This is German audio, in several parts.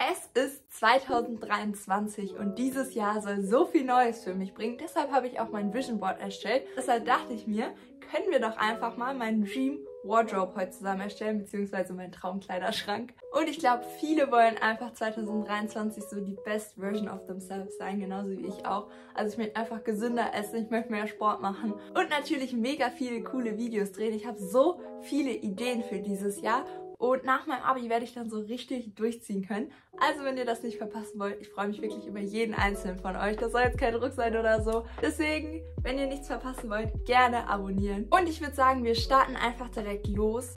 Es ist 2023 und dieses Jahr soll so viel Neues für mich bringen. Deshalb habe ich auch mein Vision Board erstellt. Deshalb dachte ich mir, können wir doch einfach mal meinen Dream Wardrobe heute zusammen erstellen, beziehungsweise meinen Traumkleiderschrank. Und ich glaube, viele wollen einfach 2023 so die best version of themselves sein, genauso wie ich auch. Also ich möchte einfach gesünder essen, ich möchte mehr Sport machen und natürlich mega viele coole Videos drehen. Ich habe so viele Ideen für dieses Jahr. Und nach meinem Abi werde ich dann so richtig durchziehen können. Also wenn ihr das nicht verpassen wollt, ich freue mich wirklich über jeden einzelnen von euch. Das soll jetzt kein Druck sein oder so. Deswegen, wenn ihr nichts verpassen wollt, gerne abonnieren. Und ich würde sagen, wir starten einfach direkt los.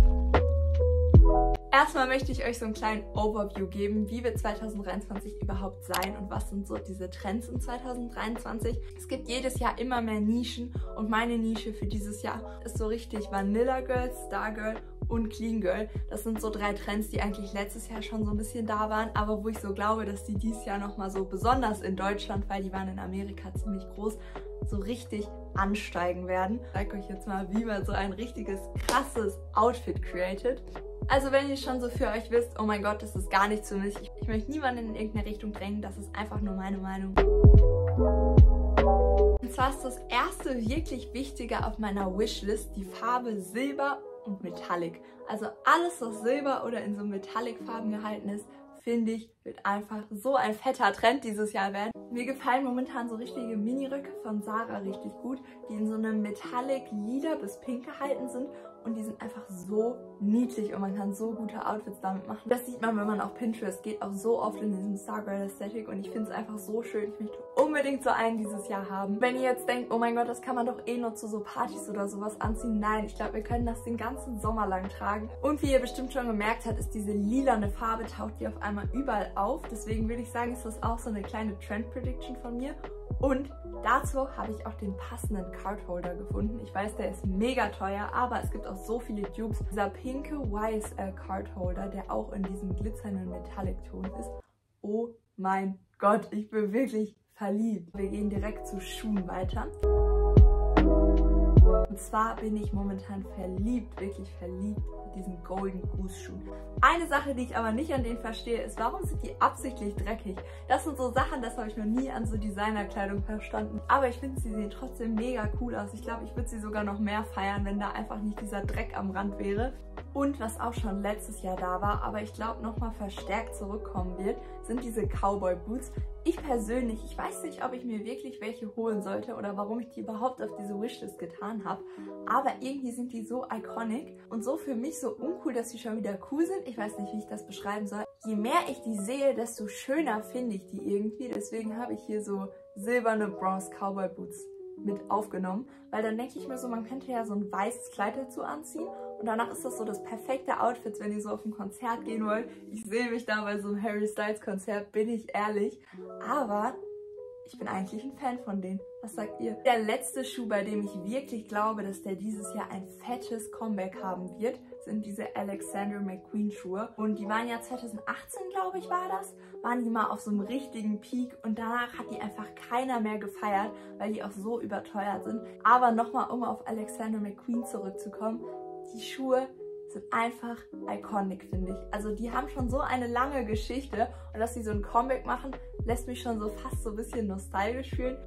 Erstmal möchte ich euch so einen kleinen Overview geben, wie wird 2023 überhaupt sein und was sind so diese Trends in 2023. Es gibt jedes Jahr immer mehr Nischen und meine Nische für dieses Jahr ist so richtig Vanilla Girl, Star Girl und Clean Girl. Das sind so 3 Trends, die eigentlich letztes Jahr schon so ein bisschen da waren, aber wo ich so glaube, dass die dieses Jahr nochmal so besonders in Deutschland, weil die waren in Amerika ziemlich groß, so richtig ansteigen werden. Ich zeige euch jetzt mal, wie man so ein richtiges, krasses Outfit created. Also wenn ihr schon so für euch wisst, oh mein Gott, das ist gar nichts für mich, ich möchte niemanden in irgendeine Richtung drängen, das ist einfach nur meine Meinung. Und zwar ist das erste wirklich Wichtige auf meiner Wishlist die Farbe Silber und Metallic. Also alles, was Silber oder in so Metallic-Farben gehalten ist, finde ich, wird einfach so ein fetter Trend dieses Jahr werden. Mir gefallen momentan so richtige Miniröcke von Zara richtig gut, die in so einem Metallic lila bis pink gehalten sind und die sind einfach so niedlich und man kann so gute Outfits damit machen. Das sieht man, wenn man auf Pinterest geht, auch so oft in diesem Stargirl Aesthetic und ich finde es einfach so schön. Ich möchte unbedingt so einen dieses Jahr haben. Wenn ihr jetzt denkt, oh mein Gott, das kann man doch eh nur zu so Partys oder sowas anziehen. Nein, ich glaube, wir können das den ganzen Sommer lang tragen. Und wie ihr bestimmt schon gemerkt habt, ist diese lilane Farbe, taucht die auf einmal überall auf. Deswegen würde ich sagen, ist das auch so eine kleine Trend-Prediction von mir. Und dazu habe ich auch den passenden Cardholder gefunden. Ich weiß, der ist mega teuer, aber es gibt auch so viele Dupes. Dieser pinke YSL Cardholder, der auch in diesem glitzernden Metallic-Ton ist. Oh mein Gott, ich bin wirklich verliebt. Wir gehen direkt zu Schuhen weiter. Und zwar bin ich momentan verliebt, wirklich verliebt mit diesen Golden Goose Schuhen. Eine Sache, die ich aber nicht an denen verstehe, ist, warum sind die absichtlich dreckig? Das sind so Sachen, das habe ich noch nie an so Designerkleidung verstanden. Aber ich finde, sie sehen trotzdem mega cool aus. Ich glaube, ich würde sie sogar noch mehr feiern, wenn da einfach nicht dieser Dreck am Rand wäre. Und was auch schon letztes Jahr da war, aber ich glaube nochmal verstärkt zurückkommen wird, sind diese Cowboy Boots. Ich persönlich, ich weiß nicht, ob ich mir wirklich welche holen sollte oder warum ich die überhaupt auf diese Wishlist getan habe, aber irgendwie sind die so iconic und so für mich so uncool, dass sie schon wieder cool sind. Ich weiß nicht, wie ich das beschreiben soll. Je mehr ich die sehe, desto schöner finde ich die irgendwie. Deswegen habe ich hier so silberne Bronze Cowboy Boots mit aufgenommen, weil dann denke ich mir so, man könnte ja so ein weißes Kleid dazu anziehen und danach ist das so das perfekte Outfit, wenn ihr so auf ein Konzert gehen wollt. Ich sehe mich da bei so einem Harry Styles Konzert, bin ich ehrlich, aber ich bin eigentlich ein Fan von denen. Was sagt ihr? Der letzte Schuh, bei dem ich wirklich glaube, dass der dieses Jahr ein fettes Comeback haben wird, sind diese Alexander McQueen Schuhe. Und die waren ja 2018, glaube ich, war das. Waren die mal auf so einem richtigen Peak und danach hat die einfach keiner mehr gefeiert, weil die auch so überteuert sind. Aber nochmal, um auf Alexander McQueen zurückzukommen, die Schuhe sind einfach iconic, finde ich. Also die haben schon so eine lange Geschichte und dass sie so ein Comeback machen, lässt mich schon so fast so ein bisschen nostalgisch fühlen.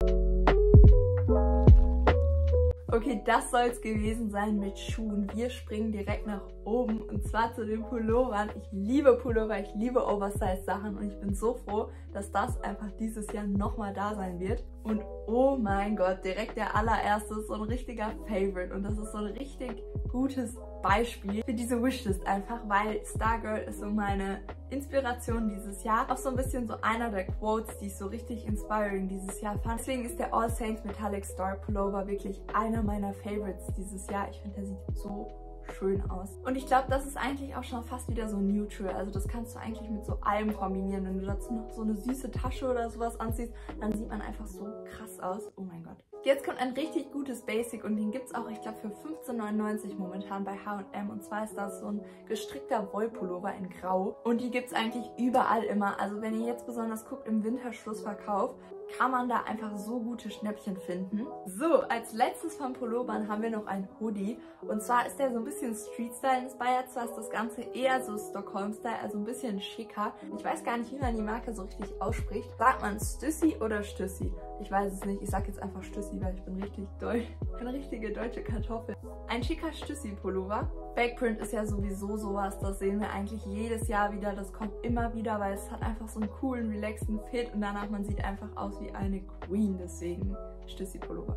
Okay, das soll es gewesen sein mit Schuhen. Wir springen direkt nach oben und zwar zu den Pullovern. Ich liebe Pullover, ich liebe Oversize-Sachen und ich bin so froh, dass das einfach dieses Jahr nochmal da sein wird. Und oh mein Gott, direkt der allererste ist so ein richtiger Favorite und das ist so ein richtig gutes Beispiel für diese Wishlist einfach, weil Stargirl ist so meine Inspiration dieses Jahr. Auch so ein bisschen so einer der Quotes, die ich so richtig inspiring dieses Jahr fand. Deswegen ist der All Saints Metallic Star Pullover wirklich einer meiner Favorites dieses Jahr. Ich finde, der sieht so schön aus. Und ich glaube, das ist eigentlich auch schon fast wieder so neutral. Also das kannst du eigentlich mit so allem kombinieren. Wenn du dazu noch so eine süße Tasche oder sowas anziehst, dann sieht man einfach so krass aus. Oh mein Gott. Jetzt kommt ein richtig gutes Basic und den gibt es auch, ich glaube, für 15,99 momentan bei H&M. Und zwar ist das so ein gestrickter Wollpullover in Grau. Und die gibt es eigentlich überall immer. Also wenn ihr jetzt besonders guckt im Winterschlussverkauf, kann man da einfach so gute Schnäppchen finden. So, als letztes von Pullovern haben wir noch einen Hoodie. Und zwar ist der so ein bisschen Street-Style inspired. Zwar ist das Ganze eher so Stockholm-Style, also ein bisschen schicker. Ich weiß gar nicht, wie man die Marke so richtig ausspricht. Sagt man Stüssi oder Stüssi? Ich weiß es nicht. Ich sag jetzt einfach Stüssi, weil ich bin richtig deutsch. Eine richtige deutsche Kartoffel. Ein schicker Stüssi-Pullover. Backprint ist ja sowieso sowas, das sehen wir eigentlich jedes Jahr wieder. Das kommt immer wieder, weil es hat einfach so einen coolen, relaxten Fit und danach man sieht einfach aus wie eine Queen. Deswegen Stüssi-Pullover.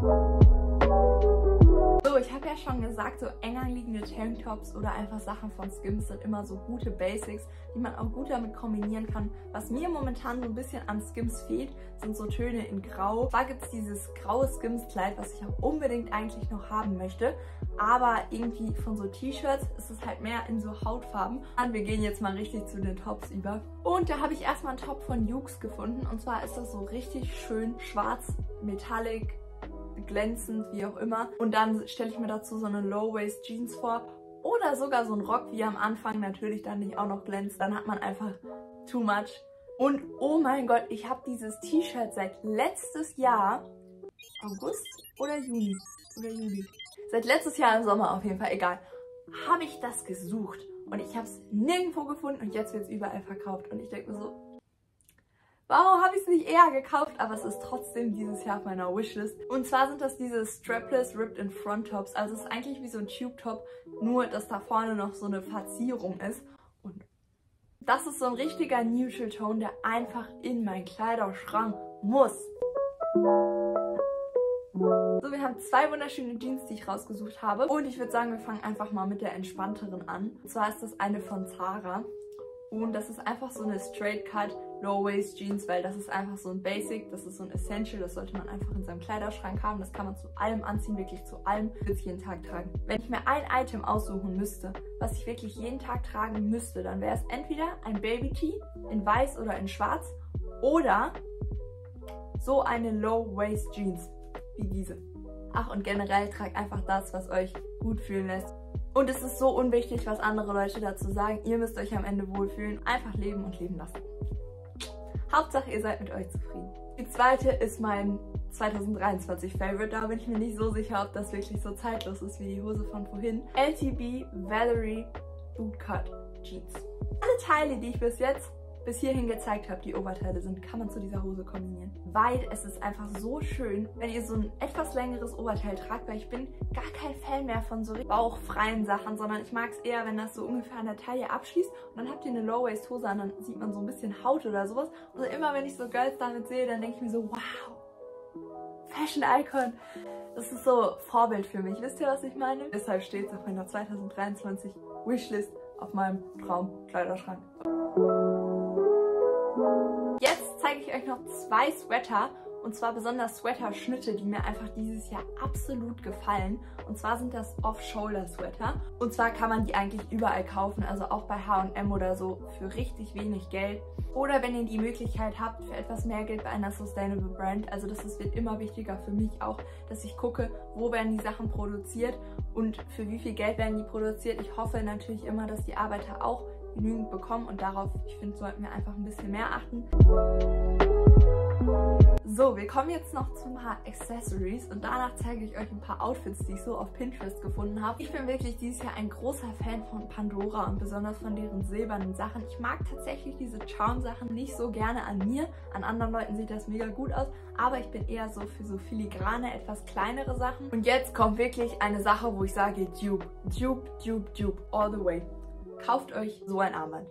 So, ich habe ja schon gesagt, so eng anliegende Tanktops oder einfach Sachen von Skims sind immer so gute Basics, die man auch gut damit kombinieren kann. Was mir momentan so ein bisschen an Skims fehlt, sind so Töne in Grau. Zwar gibt es dieses graue Skims-Kleid, was ich auch unbedingt eigentlich noch haben möchte, aber irgendwie von so T-Shirts ist es halt mehr in so Hautfarben. Und wir gehen jetzt mal richtig zu den Tops über. Und da habe ich erstmal einen Top von Yoox gefunden und zwar ist das so richtig schön schwarz, metallic, glänzend, wie auch immer. Und dann stelle ich mir dazu so eine Low-Waist Jeans vor oder sogar so ein Rock, wie am Anfang natürlich dann nicht auch noch glänzt. Dann hat man einfach too much. Und oh mein Gott, ich habe dieses T-Shirt seit letztes Jahr, August oder Juni? Oder Juli? Seit letztes Jahr im Sommer auf jeden Fall, egal, habe ich das gesucht. Und ich habe es nirgendwo gefunden und jetzt wird es überall verkauft. Und ich denke mir so, warum habe ich es nicht eher gekauft? Aber es ist trotzdem dieses Jahr auf meiner Wishlist. Und zwar sind das diese Strapless Ripped in Front Tops. Also es ist eigentlich wie so ein Tube Top, nur dass da vorne noch so eine Verzierung ist. Und das ist so ein richtiger Neutral Tone, der einfach in meinen Kleiderschrank muss. So, wir haben zwei wunderschöne Jeans, die ich rausgesucht habe. Und ich würde sagen, wir fangen einfach mal mit der entspannteren an. Und zwar ist das eine von Zara. Und das ist einfach so eine Straight Cut Low-Waist Jeans, weil das ist einfach so ein Basic, das ist so ein Essential, das sollte man einfach in seinem Kleiderschrank haben. Das kann man zu allem anziehen, wirklich zu allem, würde ich jeden Tag tragen. Wenn ich mir ein Item aussuchen müsste, was ich wirklich jeden Tag tragen müsste, dann wäre es entweder ein Baby-Tee in weiß oder in schwarz oder so eine Low-Waist Jeans wie diese. Ach, und generell tragt einfach das, was euch gut fühlen lässt. Und es ist so unwichtig, was andere Leute dazu sagen. Ihr müsst euch am Ende wohlfühlen. Einfach leben und leben lassen. Hauptsache, ihr seid mit euch zufrieden. Die zweite ist mein 2023 Favorite. Da bin ich mir nicht so sicher, ob das wirklich so zeitlos ist wie die Hose von vorhin. LTB Valerie Bootcut Jeans. Alle Teile, die ich bis hierhin gezeigt habe, die Oberteile sind, kann man zu dieser Hose kombinieren. Weil es ist einfach so schön, wenn ihr so ein etwas längeres Oberteil tragt, weil ich bin gar kein Fan mehr von so bauchfreien Sachen, sondern ich mag es eher, wenn das so ungefähr an der Taille abschließt und dann habt ihr eine Low-Waist-Hose an, dann sieht man so ein bisschen Haut oder sowas. Und immer wenn ich so Girls damit sehe, dann denke ich mir so, wow, Fashion-Icon. Das ist so Vorbild für mich. Wisst ihr, was ich meine? Deshalb steht es auf meiner 2023 Wishlist auf meinem Traumkleiderschrank. Jetzt zeige ich euch noch zwei Sweater, und zwar besonders Sweater-Schnitte, die mir einfach dieses Jahr absolut gefallen. Und zwar sind das Off-Shoulder-Sweater. Und zwar kann man die eigentlich überall kaufen, also auch bei H&M oder so, für richtig wenig Geld. Oder wenn ihr die Möglichkeit habt, für etwas mehr Geld bei einer Sustainable Brand. Also wird immer wichtiger für mich auch, dass ich gucke, wo werden die Sachen produziert und für wie viel Geld werden die produziert. Ich hoffe natürlich immer, dass die Arbeiter auch genügend bekommen und darauf, ich finde, sollten wir einfach ein bisschen mehr achten. So, wir kommen jetzt noch zu ein paar Accessories und danach zeige ich euch ein paar Outfits, die ich so auf Pinterest gefunden habe. Ich bin wirklich dieses Jahr ein großer Fan von Pandora und besonders von deren silbernen Sachen. Ich mag tatsächlich diese Charm-Sachen nicht so gerne an mir. An anderen Leuten sieht das mega gut aus, aber ich bin eher so für so filigrane, etwas kleinere Sachen. Und jetzt kommt wirklich eine Sache, wo ich sage, Dupe, Dupe, Dupe, Dupe, all the way. Kauft euch so ein Armband.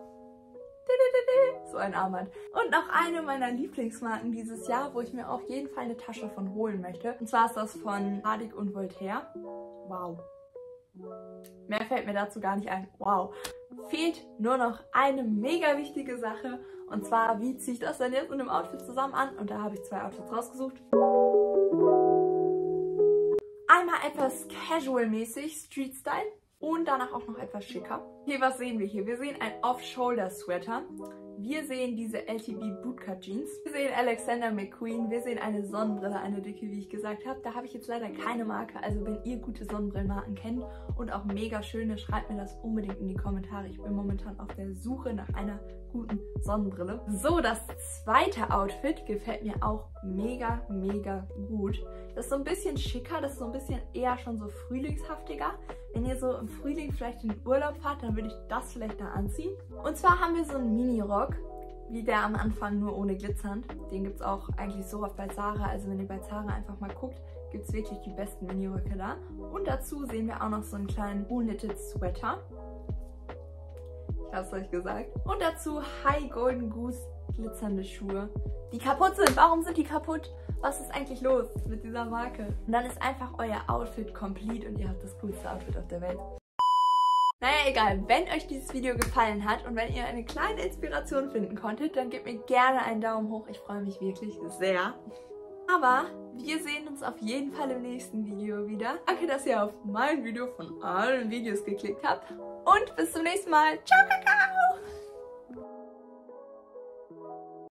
So ein Armband. Und noch eine meiner Lieblingsmarken dieses Jahr, wo ich mir auf jeden Fall eine Tasche von holen möchte. Und zwar ist das von Hardig und Voltaire. Wow. Mehr fällt mir dazu gar nicht ein. Wow. Fehlt nur noch eine mega wichtige Sache. Und zwar, wie ziehe ich das denn jetzt in einem Outfit zusammen an? Und da habe ich zwei Outfits rausgesucht. Einmal etwas casual-mäßig, Street-Style. und danach auch noch etwas schicker. Hier, was sehen wir hier? Wir sehen ein Off-Shoulder-Sweater. Wir sehen diese LTB Bootcut Jeans. Wir sehen Alexander McQueen. Wir sehen eine Sonnenbrille, eine dicke, wie ich gesagt habe. Da habe ich jetzt leider keine Marke. Also wenn ihr gute Sonnenbrillenmarken kennt und auch mega schöne, schreibt mir das unbedingt in die Kommentare. Ich bin momentan auf der Suche nach einer guten Sonnenbrille. So, das zweite Outfit gefällt mir auch mega, mega gut. Das ist so ein bisschen schicker, das ist so ein bisschen eher schon so frühlingshaftiger. Wenn ihr so im Frühling vielleicht in den Urlaub fahrt, dann würde ich das vielleicht da anziehen. Und zwar haben wir so einen Mini-Rock, wie der am Anfang, nur ohne Glitzern. Den gibt es auch eigentlich so oft bei Zara. Also wenn ihr bei Zara einfach mal guckt, gibt es wirklich die besten Mini-Röcke da. Und dazu sehen wir auch noch so einen kleinen Wool-Knitted Sweater. Ich habe es euch gesagt. Und dazu High Golden Goose glitzernde Schuhe, die kaputt sind. Warum sind die kaputt? Was ist eigentlich los mit dieser Marke? Und dann ist einfach euer Outfit complete und ihr habt das coolste Outfit auf der Welt. Naja, egal. Wenn euch dieses Video gefallen hat und wenn ihr eine kleine Inspiration finden konntet, dann gebt mir gerne einen Daumen hoch. Ich freue mich wirklich sehr. Aber wir sehen uns auf jeden Fall im nächsten Video wieder. Danke, dass ihr auf mein Video von allen Videos geklickt habt. Und bis zum nächsten Mal. Ciao, Kakao!